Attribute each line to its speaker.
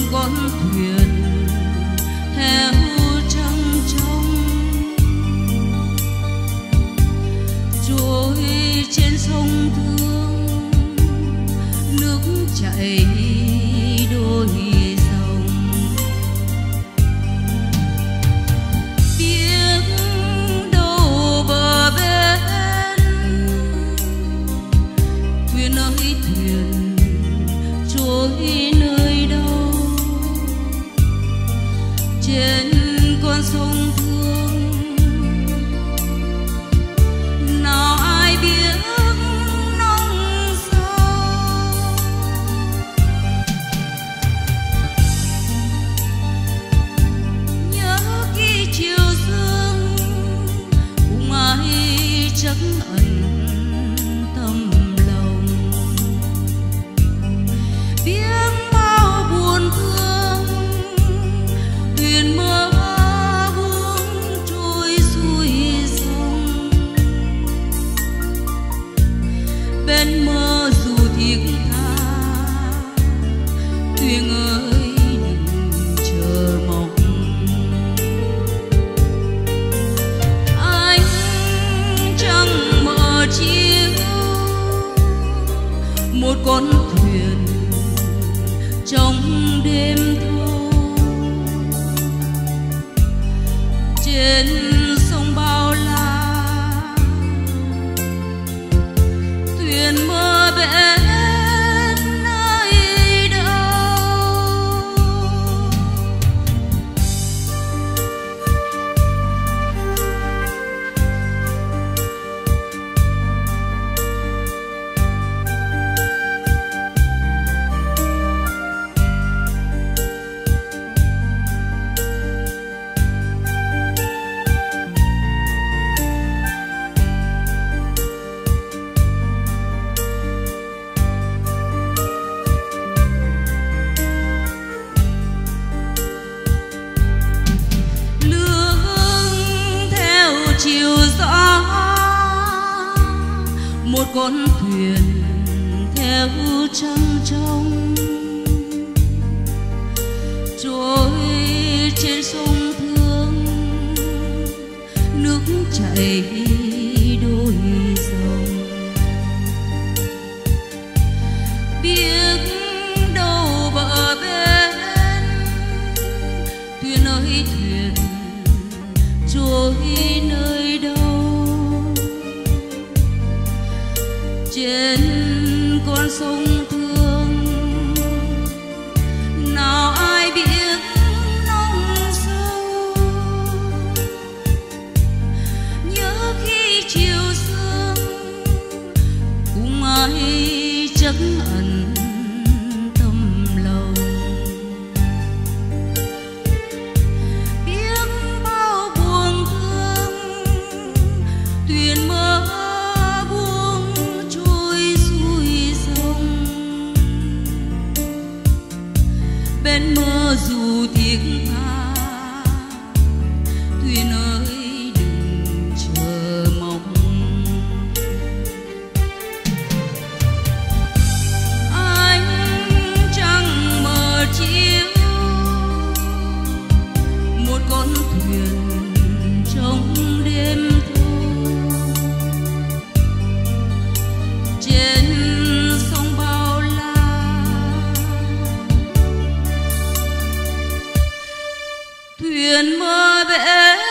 Speaker 1: con thuyền theo trăng trong trôi trên sông Thương, nước chảy đôi dòng. Biết đâu bờ bên thuyền ơi thuyền trôi nơi đâu, trên con sông Thương nào ai biết nông sâu. Nhớ khi chiều dương cùng ai chắc ẩn tâm lòng, biết bao buồn thương thuyền mơ buông trôi xuôi sông. Bên mơ dù thiết tha thuyền ơi đừng chờ mong. Anh chẳng mở chiếu một con thuyền trong đêm thâu, trên sông bao la thuyền mơ bên nơi đâu. Chiều gió một con thuyền theo trăng trong trôi trên sông Thương, nước chảy đôi dòng. Biết đâu bờ bên thuyền ơi thuyền trôi nơi đâu, trên con sông Thương nào ai biết nông sâu. Nhớ khi chiều sương cùng ai chắc ẩn tâm lòng, biết bao buồn thương thuyền mơ buông trôi xuôi sông. Bên mơ dù thiết tha thuyền ơi đừng chờ mong. Anh chẳng mở chiếu một con thuyền trong đêm thâu, trên sông bao la thuyền mơ bên